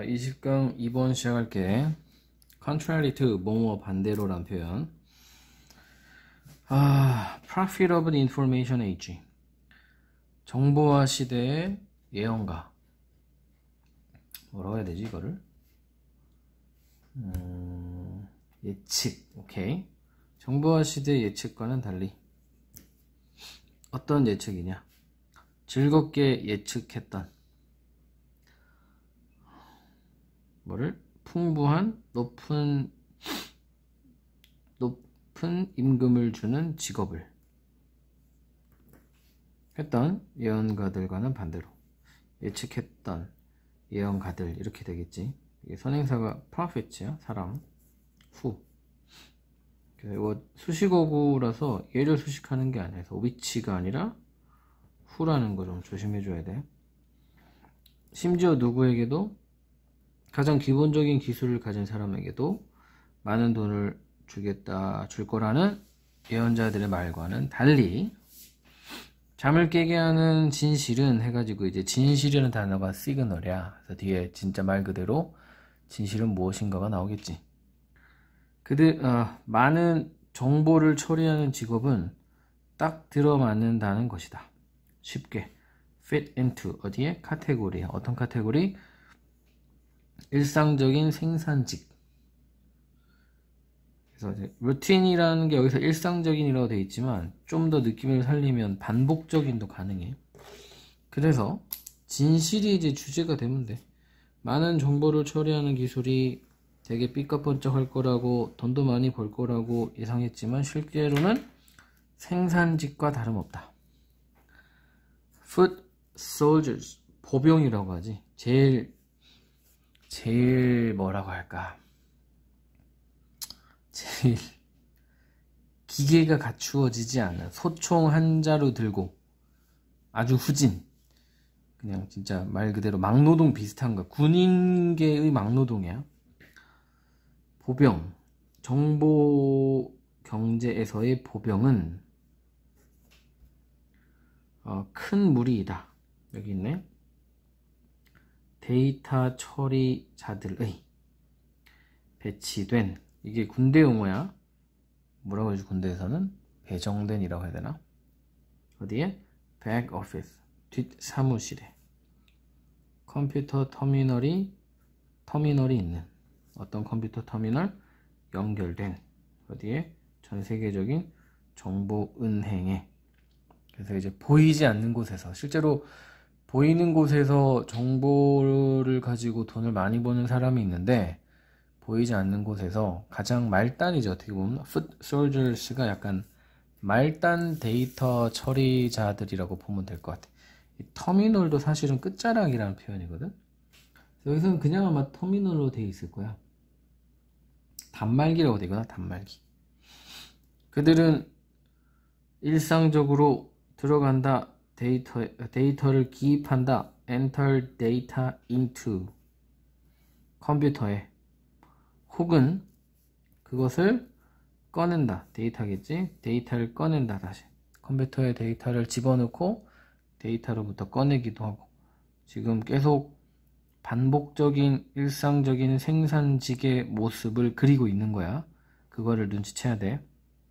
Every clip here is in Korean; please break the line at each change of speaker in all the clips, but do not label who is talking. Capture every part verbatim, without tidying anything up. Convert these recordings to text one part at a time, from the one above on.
이십 강 이 번 시작할게. contrary to, 뭐뭐 반대로란 표현. 아, profit of the information age. 정보화 시대의 예언가. 뭐라고 해야 되지, 이거를? 음, 예측. 오케이. 정보화 시대의 예측과는 달리. 어떤 예측이냐? 즐겁게 예측했던. 뭐를? 풍부한 높은 높은 임금을 주는 직업을 했던 예언가들과는 반대로 예측했던 예언가들 이렇게 되겠지. 이게 선행사가 prophet이야. 사람. 후. 이거 수식어구라서 얘를 수식하는 게 아니라 which가 아니라 후라는 거 좀 조심해 줘야 돼. 심지어 누구에게도 가장 기본적인 기술을 가진 사람에게도 많은 돈을 주겠다, 줄 거라는 예언자들의 말과는 달리 잠을 깨게 하는 진실은 해가지고 이제 진실이라는 단어가 시그널이야. 그래서 뒤에 진짜 말 그대로 진실은 무엇인가가 나오겠지. 그들 어, 많은 정보를 처리하는 직업은 딱 들어맞는다는 것이다. 쉽게 fit into 어디에? 카테고리. 어떤 카테고리? 일상적인 생산직. 그래서 이제 루틴이라는 게 여기서 일상적인이라고 되어 있지만 좀 더 느낌을 살리면 반복적인도 가능해. 그래서 진실이 이제 주제가 되면 돼. 많은 정보를 처리하는 기술이 되게 삐까뻔쩍 할 거라고 돈도 많이 벌 거라고 예상했지만 실제로는 생산직과 다름없다. Foot soldiers, 보병이라고 하지. 제일 제일 뭐라고 할까? 제일 기계가 갖추어지지 않은 소총 한 자루 들고 아주 후진, 그냥 진짜 말 그대로 막노동 비슷한 거. 군인계의 막노동이야. 보병, 정보 경제에서의 보병은 어, 큰 무리이다. 여기 있네. 데이터 처리자들의 배치된, 이게 군대 용어야. 뭐라고 하지? 군대에서는 배정된 이라고 해야 되나? 어디에? back office, 뒷 사무실에 컴퓨터 터미널이 터미널이 있는 어떤 컴퓨터 터미널 연결된 어디에? 전 세계적인 정보 은행에. 그래서 이제 보이지 않는 곳에서, 실제로 보이는 곳에서 정보를 가지고 돈을 많이 버는 사람이 있는데 보이지 않는 곳에서 가장 말단이죠. 어떻게 보면 foot soldiers가 약간 말단 데이터 처리자들이라고 보면 될 것 같아. 이 터미널도 사실은 끝자락이라는 표현이거든. 여기서는 그냥 아마 터미널로 되어 있을 거야. 단말기라고 되거나 단말기. 그들은 일상적으로 들어간다. 데이터, 데이터를 기입한다. enter data into 컴퓨터에, 혹은 그것을 꺼낸다. 데이터겠지? 데이터를 꺼낸다. 다시 컴퓨터에 데이터를 집어넣고 데이터로부터 꺼내기도 하고. 지금 계속 반복적인 일상적인 생산직의 모습을 그리고 있는 거야. 그거를 눈치채야 돼.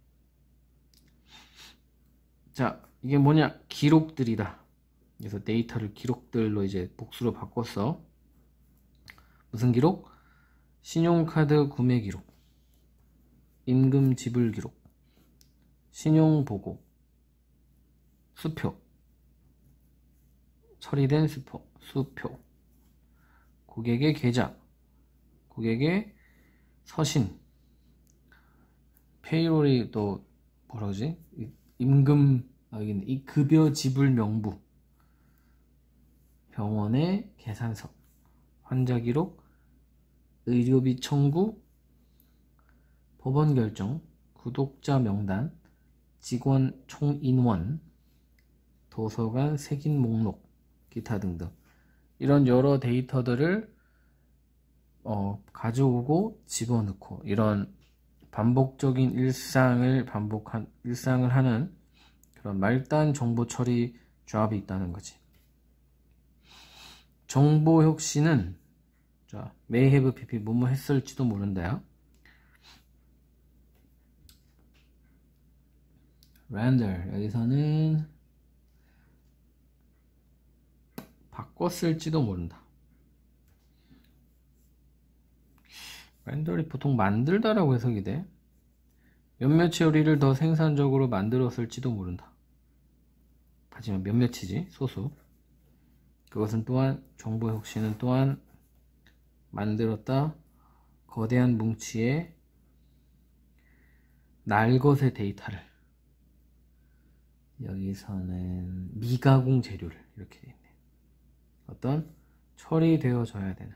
자, 이게 뭐냐? 기록들이다. 그래서 데이터를 기록들로 이제 복수로 바꿨어. 무슨 기록? 신용카드 구매 기록, 임금 지불 기록, 신용보고, 수표, 처리된 수표, 수표, 고객의 계좌, 고객의 서신, 페이롤이 또 뭐라 그러지? 임금, 아, 여기 있네. 이 급여 지불 명부, 병원의 계산서, 환자 기록, 의료비 청구, 법원 결정, 구독자 명단, 직원 총인원, 도서관 색인 목록, 기타 등등. 이런 여러 데이터들을 어, 가져오고 집어넣고, 이런 반복적인 일상을 반복한 일상을 하는 그런 말단 정보 처리 조합이 있다는 거지. 정보 혁신은 자, may have pp 뭐뭐 했을지도 모른다요. render 여기서는 바꿨을지도 모른다. render이 보통 만들다라고 해석이 돼. 몇몇의 요리를 더 생산적으로 만들었을지도 모른다. 하지만 몇몇이지 소수. 그것은 또한 정보의 혁신은 또한 만들었다. 거대한 뭉치의 날것의 데이터를 여기서는 미가공 재료를 이렇게 돼 있네. 어떤 처리되어져야 되는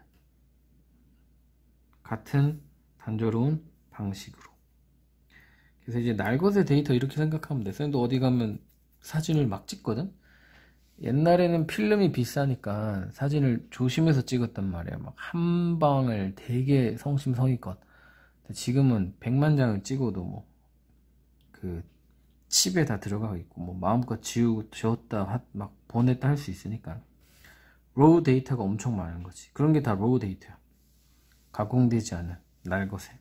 같은 단조로운 방식으로. 그래서 이제 날것의 데이터 이렇게 생각하면 돼. 쌤도 어디 가면 사진을 막 찍거든. 옛날에는 필름이 비싸니까 사진을 조심해서 찍었단 말이야. 막 한 방을 되게 성심성의껏. 지금은 백만 장을 찍어도 뭐 그 칩에 다 들어가 있고 뭐 마음껏 지우고 지웠다 막 보냈다 할 수 있으니까 로우 데이터가 엄청 많은 거지. 그런 게 다 로우 데이터야. 가공되지 않은 날것에.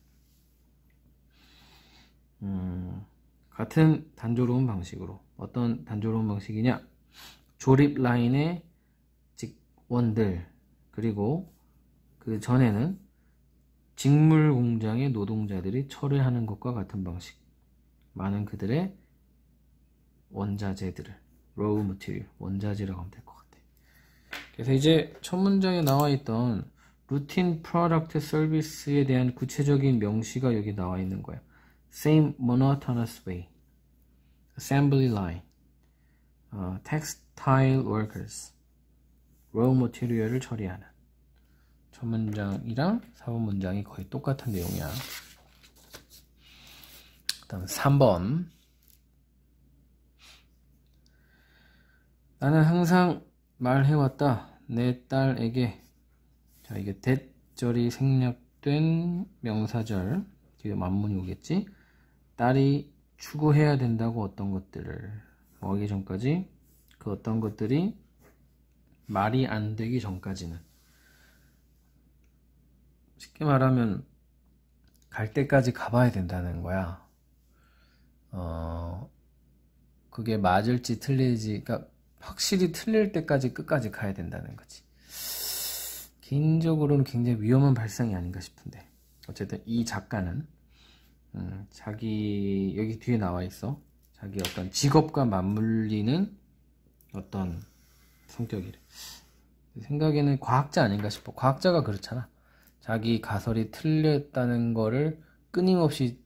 음, 같은 단조로운 방식으로. 어떤 단조로운 방식이냐? 조립 라인의 직원들, 그리고 그 전에는 직물 공장의 노동자들이 처리하는 것과 같은 방식. 많은 그들의 원자재들을, raw material, 원자재라고 하면 될 것 같아. 그래서 이제 첫 문장에 나와 있던 routine product service에 대한 구체적인 명시가 여기 나와 있는 거야. Same monotonous way, assembly line, uh, textile workers, raw material을 처리하는. 첫 문장이랑 사 번 문장이 거의 똑같은 내용이야. 다음 삼 번. 나는 항상 말해왔다. 내 딸에게. 자, 이게 that절이 생략된 명사절. 뒤에 만문이 오겠지. 딸이 추구해야 된다고 어떤 것들을 뭐 하기 전까지 그 어떤 것들이 말이 안 되기 전까지는 쉽게 말하면 갈 때까지 가봐야 된다는 거야. 어 그게 맞을지 틀릴지, 그러니까 확실히 틀릴 때까지 끝까지 가야 된다는 거지. 개인적으로는 굉장히 위험한 발상이 아닌가 싶은데, 어쨌든 이 작가는 음, 자기 여기 뒤에 나와 있어. 자기 어떤 직업과 맞물리는 어떤 성격이래. 생각에는 과학자 아닌가 싶어. 과학자가 그렇잖아. 자기 가설이 틀렸다는 거를 끊임없이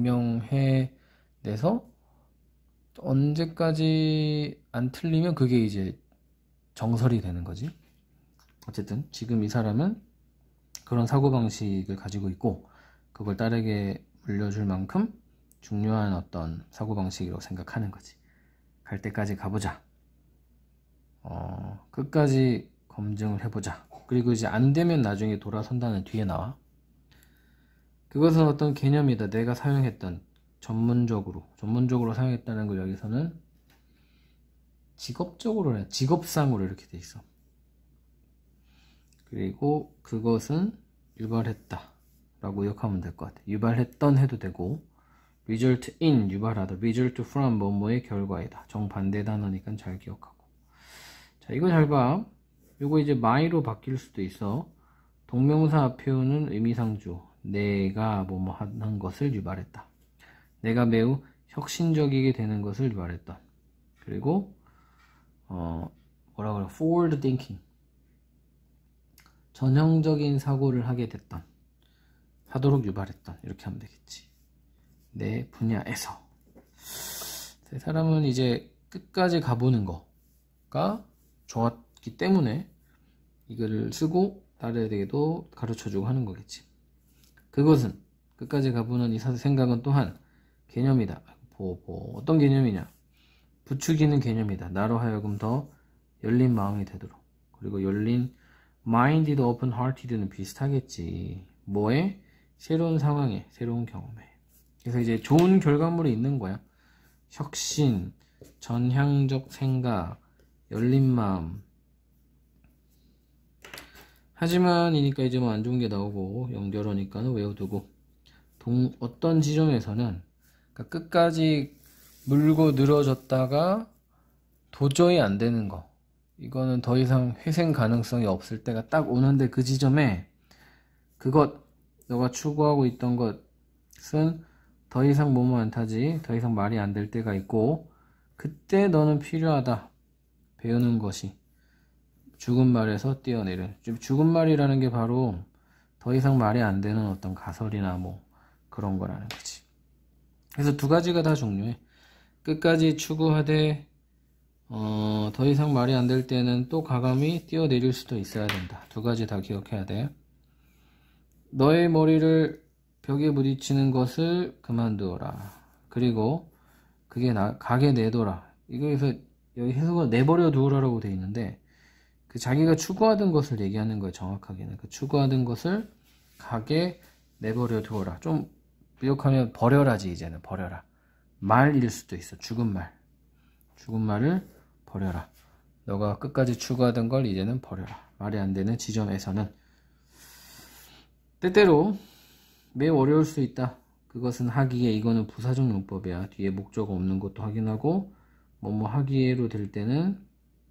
증명해내서 언제까지 안 틀리면 그게 이제 정설이 되는 거지. 어쨌든 지금 이 사람은 그런 사고방식을 가지고 있고 그걸 딸에게 물려줄 만큼 중요한 어떤 사고방식이라고 생각하는 거지. 갈 때까지 가보자. 어, 끝까지 검증을 해보자. 그리고 이제 안 되면 나중에 돌아선다는 뒤에 나와. 그것은 어떤 개념이다. 내가 사용했던 전문적으로 전문적으로 사용했다는 걸 여기서는 직업적으로, 직업상으로 이렇게 돼 있어. 그리고 그것은 유발했다 라고 기억하면 될 것 같아. 유발했던 해도 되고, result in, 유발하다, result from, 뭐뭐의 결과이다. 정반대 단어니까 잘 기억하고. 자, 이거 잘 봐. 이거 이제 my로 바뀔 수도 있어. 동명사 앞에 오는 의미상주, 내가 뭐뭐 하는 것을 유발했다. 내가 매우 혁신적이게 되는 것을 유발했다. 그리고 어 뭐라 그래, forward thinking, 전형적인 사고를 하게 됐던, 하도록 유발했던, 이렇게 하면 되겠지. 내 분야에서. 이 사람은 이제 끝까지 가보는 거가 좋았기 때문에 이거를 쓰고 딸에게도 가르쳐주고 하는 거겠지. 그것은, 끝까지 가보는 이 생각은 또한 개념이다. 뭐, 뭐 어떤 개념이냐? 부추기는 개념이다. 나로 하여금 더 열린 마음이 되도록. 그리고 열린 minded, open hearted는 비슷하겠지. 뭐에? 새로운 상황에, 새로운 경험에. 그래서 이제 좋은 결과물이 있는 거야. 혁신, 전향적 생각, 열린 마음. 하지만이니까 이제 뭐 안 좋은 게 나오고 영저러니까는 외워두고 동, 어떤 지점에서는 그러니까 끝까지 물고 늘어졌다가 도저히 안 되는 거, 이거는 더 이상 회생 가능성이 없을 때가 딱 오는데 그 지점에 그것 너가 추구하고 있던 것은 더 이상 몸을 안 타지, 더 이상 말이 안 될 때가 있고, 그때 너는 필요하다 배우는 것이 죽은 말에서 뛰어내려. 죽은 말이라는 게 바로 더 이상 말이 안 되는 어떤 가설이나 뭐 그런 거라는 거지. 그래서 두 가지가 다 중요해. 끝까지 추구하되 어, 더 이상 말이 안 될 때는 또 과감히 뛰어내릴 수도 있어야 된다. 두 가지 다 기억해야 돼. 너의 머리를 벽에 부딪히는 것을 그만두어라. 그리고 그게 나, 가게 내둬라. 이거에서 여기 해석을 내버려 두어라라고 돼 있는데, 그 자기가 추구하던 것을 얘기하는 거예요. 정확하게는 그 추구하던 것을 가게 내버려 두어라. 좀 비욕하면 버려라지. 이제는 버려라. 말일 수도 있어. 죽은 말. 죽은 말을 버려라. 너가 끝까지 추구하던 걸 이제는 버려라. 말이 안 되는 지점에서는. 때때로 매우 어려울 수 있다. 그것은 하기에, 이거는 부사적 용법이야. 뒤에 목적 없는 것도 확인하고, 뭐뭐 하기에로 될 때는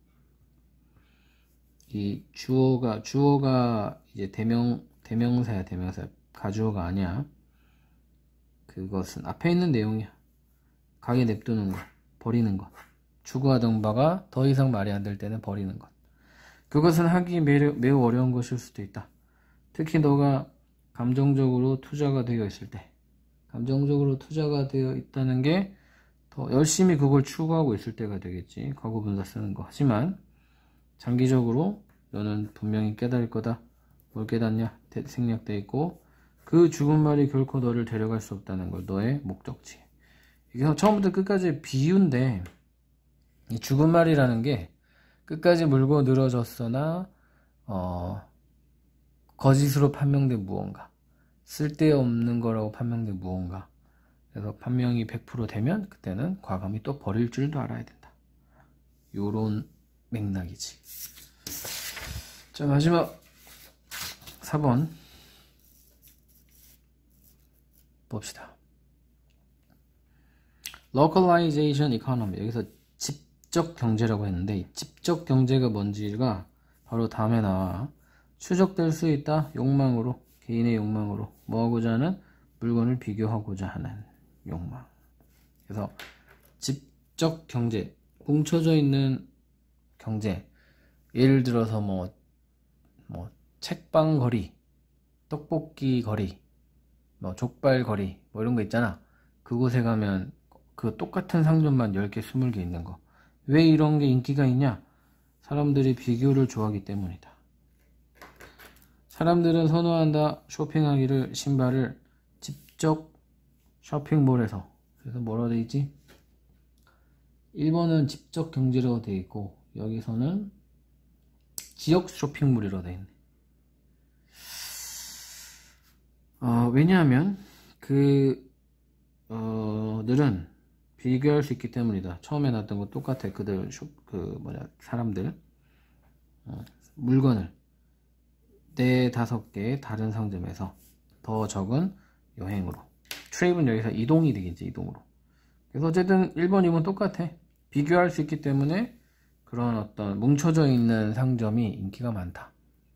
이 주어가 주어가 이제 대명 대명사야. 대명사. 가주어가 아니야. 그것은 앞에 있는 내용이야. 가게 냅두는 것, 버리는 것. 추구하던 바가 더 이상 말이 안 될 때는 버리는 것. 그것은 하기 매우, 매우 어려운 것일 수도 있다. 특히 너가 감정적으로 투자가 되어 있을 때, 감정적으로 투자가 되어 있다는 게 더 열심히 그걸 추구하고 있을 때가 되겠지. 과거분사 쓰는 거. 하지만 장기적으로 너는 분명히 깨달을 거다. 뭘 깨닫냐? 생략돼 있고, 그 죽은 말이 결코 너를 데려갈 수 없다는 걸, 너의 목적지. 이게 처음부터 끝까지 비유인데, 이 죽은 말이라는 게 끝까지 물고 늘어졌으나 어, 거짓으로 판명된 무언가, 쓸데없는 거라고 판명된 무언가. 그래서 판명이 백 퍼센트 되면 그때는 과감히 또 버릴 줄도 알아야 된다. 요런 맥락이지. 자, 마지막 사 번 봅시다. Localization economy. 여기서 집적 경제라고 했는데, 이 집적 경제가 뭔지가 바로 다음에 나와. 추적될 수 있다. 욕망으로, 개인의 욕망으로. 뭐 하고자 하는? 물건을 비교하고자 하는 욕망. 그래서 집적 경제, 뭉쳐져 있는 경제. 예를 들어서 뭐, 뭐 책방 거리, 떡볶이 거리, 뭐 족발 거리, 뭐 이런 거 있잖아. 그곳에 가면 그 똑같은 상점만 열 개, 스물 개 있는 거. 왜 이런 게 인기가 있냐? 사람들이 비교를 좋아하기 때문이다. 사람들은 선호한다. 쇼핑하기를, 신발을 직접 쇼핑몰에서. 그래서 뭐라고 돼 있지? 일 번은 집적 경제라고 돼 있고, 여기서는 지역 쇼핑몰이라고 돼 있네. 어, 왜냐하면 그 어, 들은 비교할 수 있기 때문이다. 처음에 나왔던 거 똑같아. 그들 쇼, 그 뭐냐 사람들 어, 물건을 네 다섯 개 다른 상점에서 더 적은 여행으로. 트립은 여기서 이동이 되겠지. 이동으로. 그래서 어쨌든 일 번, 이 번 똑같아. 비교할 수 있기 때문에 그런 어떤 뭉쳐져 있는 상점이 인기가 많다.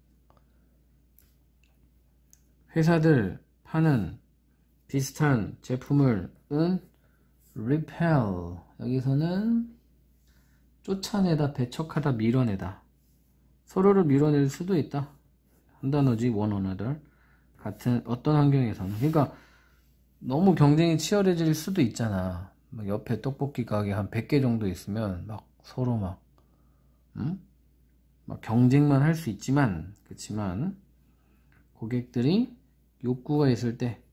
회사들 파는 비슷한 제품을 은 repel. 여기서는 쫓아내다, 배척하다, 밀어내다. 서로를 밀어낼 수도 있다. 한 단어지. one another. 같은 어떤 환경에서는. 그러니까 너무 경쟁이 치열해질 수도 있잖아. 막 옆에 떡볶이 가게 한 백 개 정도 있으면 막 서로 막, 응? 막 경쟁만 할 수 있지만, 그렇지만 고객들이 욕구가 있을 때,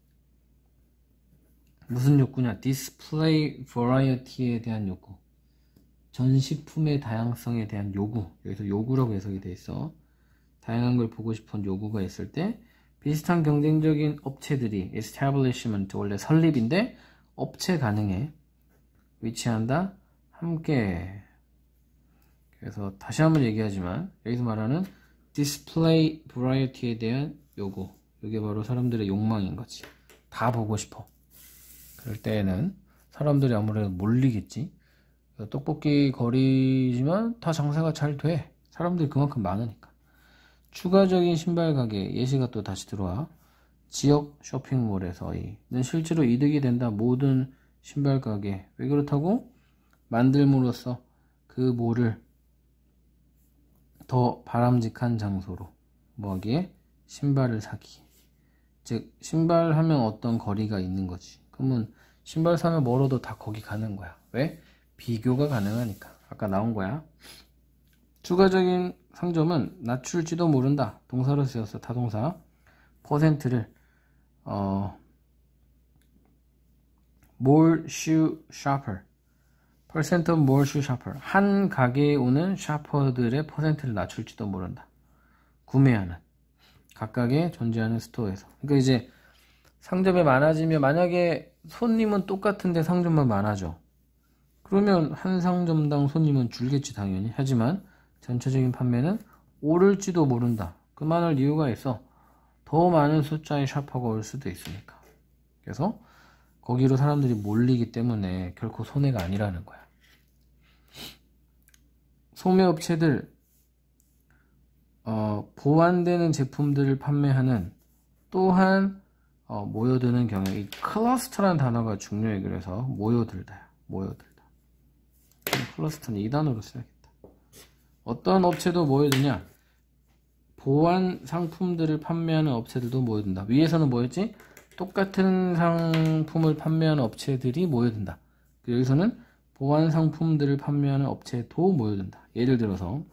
무슨 욕구냐? 디스플레이 버라이어티에 대한 욕구, 전시품의 다양성에 대한 요구. 여기서 요구라고 해석이 돼 있어. 다양한 걸 보고 싶은 요구가 있을 때 비슷한 경쟁적인 업체들이, establishment 원래 설립인데 업체 가능해 위치한다. 함께. 그래서 다시 한번 얘기하지만 여기서 말하는 display variety에 대한 요구. 이게 바로 사람들의 욕망인 거지. 다 보고 싶어. 그럴 때에는 사람들이 아무래도 몰리겠지. 떡볶이 거리지만 다 장사가 잘 돼. 사람들이 그만큼 많으니까. 추가적인 신발 가게 예시가 또 다시 들어와. 지역 쇼핑몰에서는 실제로 이득이 된다. 모든 신발 가게. 왜 그렇다고? 만들므로써 그 몰을 더 바람직한 장소로 뭐하기에? 신발을 사기. 즉 신발 하면 어떤 거리가 있는 거지. 그러면 신발 사면 멀어도 다 거기 가는 거야. 왜? 비교가 가능하니까. 아까 나온 거야. 추가적인 상점은 낮출지도 모른다. 동사로 쓰였어. 타동사. 퍼센트를 어 more shoe shopper. percent of more shoe shopper. 한 가게에 오는 샤퍼들의 퍼센트를 낮출지도 모른다. 구매하는 각각의 존재하는 스토어에서. 그러니까 이제 상점이 많아지면 만약에 손님은 똑같은데 상점만 많아져. 그러면 한 상점당 손님은 줄겠지 당연히. 하지만 전체적인 판매는 오를지도 모른다. 그만할 이유가 있어. 더 많은 숫자의 샤퍼가 올 수도 있으니까. 그래서 거기로 사람들이 몰리기 때문에 결코 손해가 아니라는 거야. 소매업체들 어, 보완되는 제품들을 판매하는 또한 어, 모여드는 경향. 이 클러스터라는 단어가 중요해. 그래서 모여들다. 모여들다. 클러스터는 이 단어로 써야겠다. 어떤 업체도 모여드냐? 보완 상품들을 판매하는 업체들도 모여든다. 위에서는 뭐였지? 똑같은 상품을 판매하는 업체들이 모여든다. 여기서는 보완 상품들을 판매하는 업체도 모여든다. 예를 들어서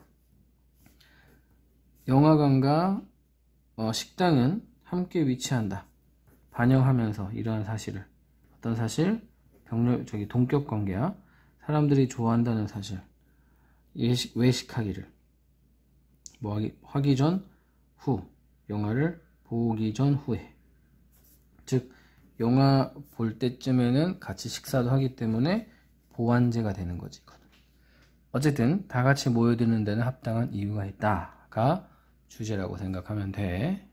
영화관과 어, 식당은 함께 위치한다. 반영하면서 이러한 사실을. 어떤 사실? 병렬, 저기 동격 관계야. 사람들이 좋아한다는 사실. 예식, 외식하기를. 뭐 하기, 하기 전, 후. 영화를 보기 전, 후에. 즉, 영화 볼 때쯤에는 같이 식사도 하기 때문에 보완제가 되는 거지. 어쨌든, 다 같이 모여드는 데는 합당한 이유가 있다가 주제라고 생각하면 돼.